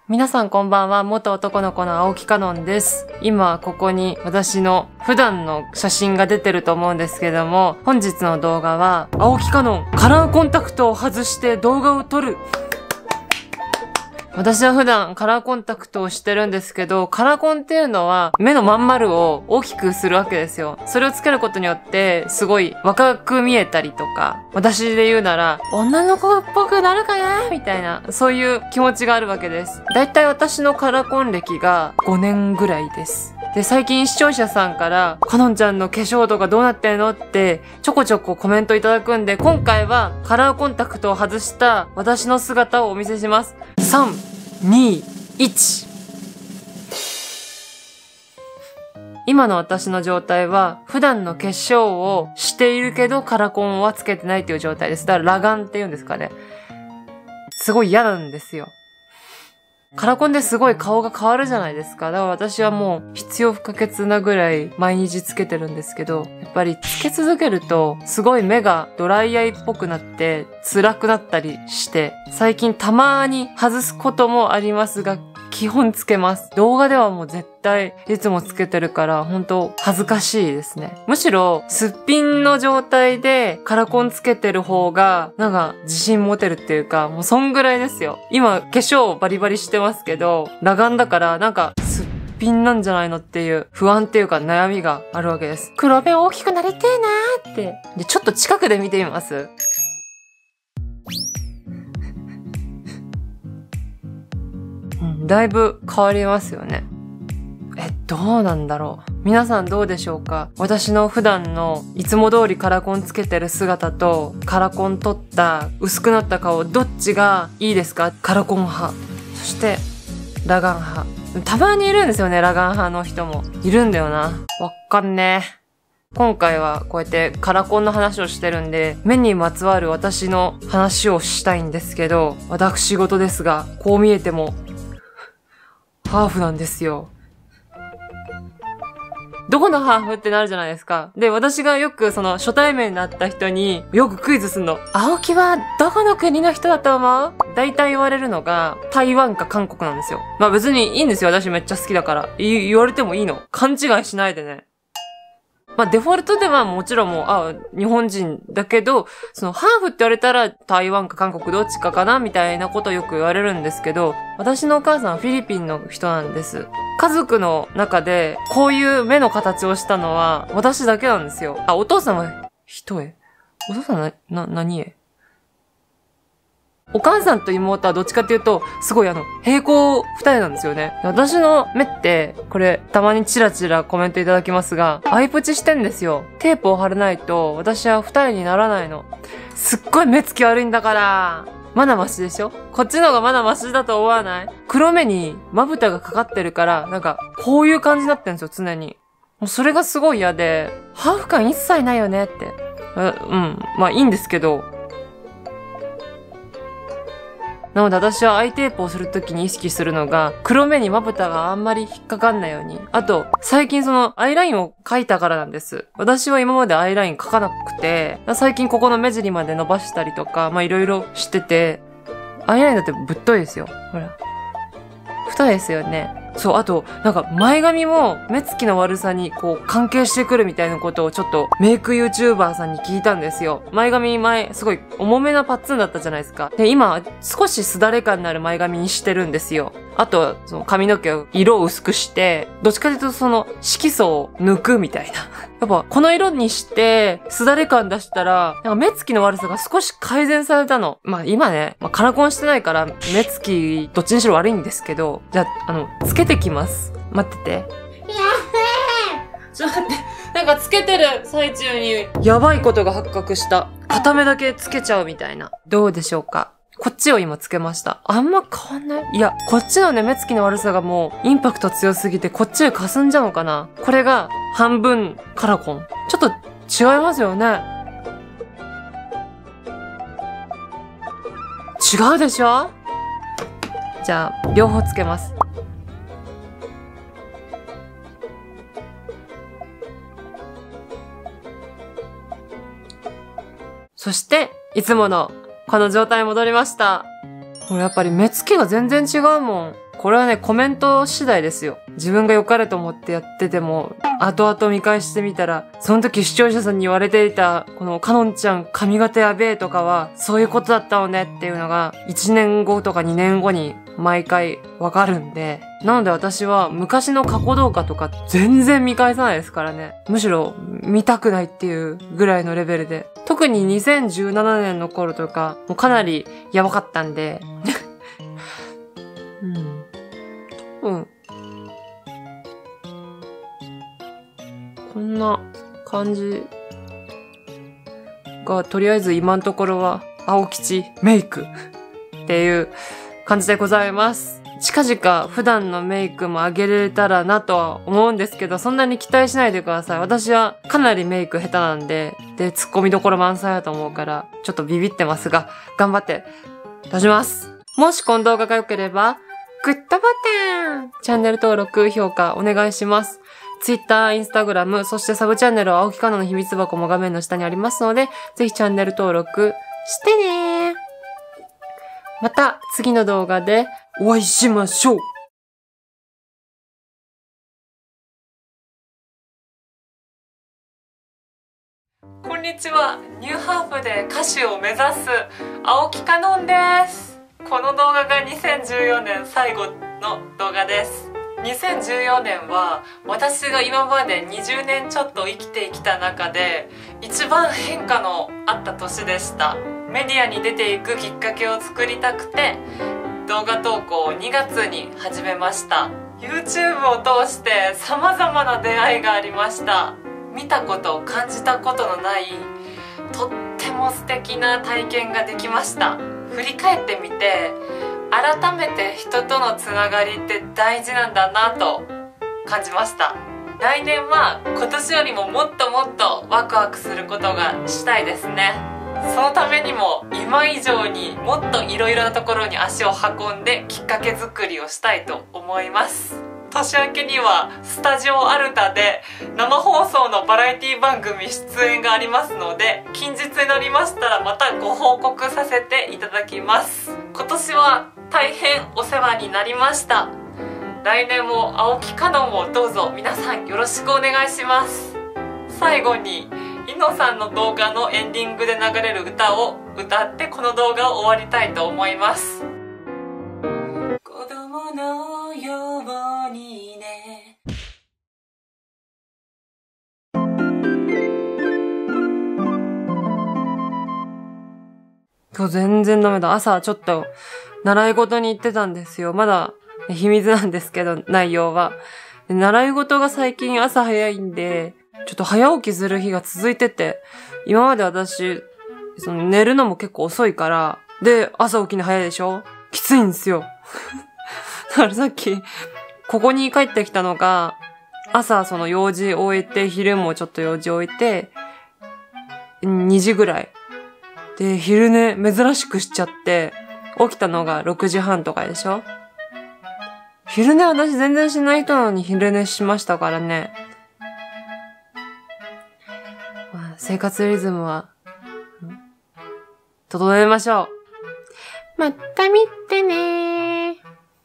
皆さんこんばんは。元男の子の青木かのんです。今ここに私の普段の写真が出てると思うんですけども、本日の動画は青木かのんカラーコンタクトを外して動画を撮る。私は普段カラーコンタクトをしてるんですけど、カラコンっていうのは目のまん丸を大きくするわけですよ。それをつけることによってすごい若く見えたりとか、私で言うなら女の子っぽくなるかなみたいな、そういう気持ちがあるわけです。だいたい私のカラコン歴が5年ぐらいです。で、最近視聴者さんから、かのんちゃんの化粧とかどうなってんのってちょこちょこコメントいただくんで、今回はカラーコンタクトを外した私の姿をお見せします。3、2、1。今の私の状態は、普段の化粧をしているけどカラコンはつけてないという状態です。だから裸眼って言うんですかね。すごい嫌なんですよ。カラコンですごい顔が変わるじゃないですか。だから私はもう必要不可欠なぐらい毎日つけてるんですけど、やっぱりつけ続けるとすごい目がドライアイっぽくなって辛くなったりして、最近たまに外すこともありますが、基本つけます。動画ではもう絶対いつもつけてるから本当恥ずかしいですね。むしろすっぴんの状態でカラコンつけてる方がなんか自信持てるっていうか、もうそんぐらいですよ。今化粧バリバリしてますけど、裸眼だからなんかすっぴんなんじゃないのっていう不安っていうか悩みがあるわけです。黒目大きくなりてえなーって。で、ちょっと近くで見てみます。だいぶ変わりますよね。どうなんだろう。皆さんどうでしょうか？私の普段のいつも通りカラコンつけてる姿とカラコン取った薄くなった顔、どっちがいいですか？カラコン派。そして裸眼派。たまにいるんですよね、裸眼派の人も。いるんだよな。わかんねえ。今回はこうやってカラコンの話をしてるんで、目にまつわる私の話をしたいんですけど、私事ですが、こう見えてもハーフなんですよ。どこのハーフってなるじゃないですか。で、私がよくその初対面になった人によくクイズすんの。青木はどこの国の人だと思う？大体言われるのが台湾か韓国なんですよ。まあ別にいいんですよ。私めっちゃ好きだから。言われてもいいの。勘違いしないでね。まあデフォルトではもちろんもう、日本人だけど、そのハーフって言われたら台湾か韓国どっちかかなみたいなことをよく言われるんですけど、私のお母さんはフィリピンの人なんです。家族の中でこういう目の形をしたのは私だけなんですよ。お父さんは一重？お父さん何絵？お母さんと妹はどっちかっていうと、すごい平行二重なんですよね。私の目って、これ、たまにチラチラコメントいただきますが、アイプチしてんですよ。テープを貼らないと、私は二重にならないの。すっごい目つき悪いんだから。まだマシでしょ？こっちの方がまだマシだと思わない？黒目にまぶたがかかってるから、なんか、こういう感じになってるんですよ、常に。もうそれがすごい嫌で、ハーフ感一切ないよねって。まあいいんですけど、なので私はアイテープをするときに意識するのが、黒目にまぶたがあんまり引っかかんないように。あと、最近そのアイラインを描いたからなんです。私は今までアイライン描かなくて、最近ここの目尻まで伸ばしたりとか、まあいろいろしてて、アイラインだってぶっといですよ。ほら。太いですよね。そう、あと、なんか前髪も目つきの悪さにこう関係してくるみたいなことをちょっとメイク YouTuber さんに聞いたんですよ。前髪すごい重めなパッツンだったじゃないですか。で、今少しすだれ感のある前髪にしてるんですよ。あと、その髪の毛を色を薄くして、どっちかというとその色素を抜くみたいな。やっぱこの色にしてすだれ感出したら、なんか目つきの悪さが少し改善されたの。まあ今ね、カラコンしてないから目つきどっちにしろ悪いんですけど、じゃあ、つけてきます。待ってて。やべえ！ちょっと待って。なんかつけてる最中にやばいことが発覚した。片目だけつけちゃうみたいな。どうでしょうか？こっちを今つけました。あんま変わんない？いや、こっちのね、目つきの悪さがもう、インパクト強すぎて、こっちへ霞んじゃうのかな？これが、半分、カラコン。ちょっと、違いますよね？違うでしょ？じゃあ、両方つけます。そして、いつもの、この状態に戻りました。これやっぱり目つきが全然違うもん。 これはね、コメント次第ですよ。自分が良かれと思ってやってても、後々見返してみたら、その時視聴者さんに言われていた、このかのんちゃん髪型やべえとかは、そういうことだったのねっていうのが、1年後とか2年後に毎回わかるんで、なので私は昔の過去動画とか全然見返さないですからね。むしろ見たくないっていうぐらいのレベルで。特に2017年の頃とか、もうかなりやばかったんで。こんな感じが、とりあえず今のところは、青吉メイクっていう感じでございます。近々普段のメイクも上げれたらなとは思うんですけど、そんなに期待しないでください。私はかなりメイク下手なんで、突っ込みどころ満載だと思うから、ちょっとビビってますが、頑張って出します。もしこの動画が良ければ、グッドボタン、チャンネル登録、評価お願いします。Twitter、Instagram、そしてサブチャンネルは青木かなの秘密箱も画面の下にありますので、ぜひチャンネル登録してねー。また次の動画でお会いしましょう。こんにちは。ニューハーフで歌手を目指す青木かのんです。この動画が2014年最後の動画です。2014年は私が今まで20年ちょっと生きてきた中で一番変化のあった年でした。メディアに出ていくきっかけを作りたくて動画投稿を2月に始めました。 YouTube を通して様々な出会いがありました。見たこと感じたことのないとっても素敵な体験ができました。振り返ってみて改めて人とのつながりって大事なんだなと感じました。来年は今年よりももっともっとワクワクすることがしたいですね。そのためにも今以上にもっといろいろなところに足を運んできっかけ作りをしたいと思います。年明けにはスタジオアルタで生放送のバラエティ番組出演がありますので、近日になりましたらまたご報告させていただきます。今年は大変お世話になりました。来年も青木かのんをどうぞ皆さんよろしくお願いします。最後にイノさんの動画のエンディングで流れる歌を歌ってこの動画を終わりたいと思います。子供のようにね。今日全然ダメだ。朝ちょっと習い事に行ってたんですよ。まだ秘密なんですけど、内容は。で習い事が最近朝早いんで、ちょっと早起きする日が続いてて、今まで私、寝るのも結構遅いから、で、朝起きるの早いでしょ？きついんですよ。だからさっき、ここに帰ってきたのが、朝用事終えて、昼もちょっと用事終えて、2時ぐらい。で、昼寝珍しくしちゃって、起きたのが6時半とかでしょ？昼寝私全然しない人なのに昼寝しましたからね。生活リズムは、整えましょう。また見てねー。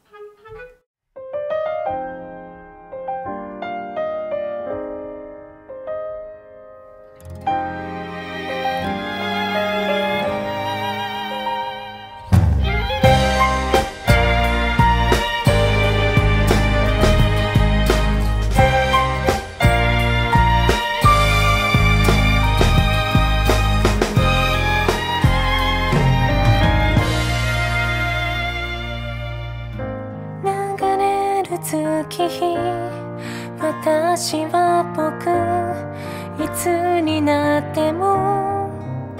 月日、私は僕、いつになっても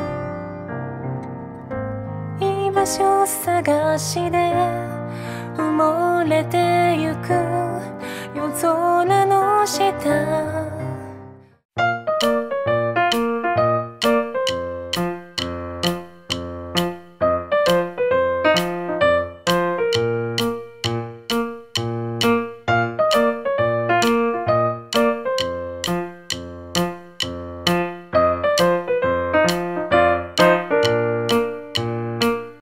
居場所探しで埋もれてゆく夜空の下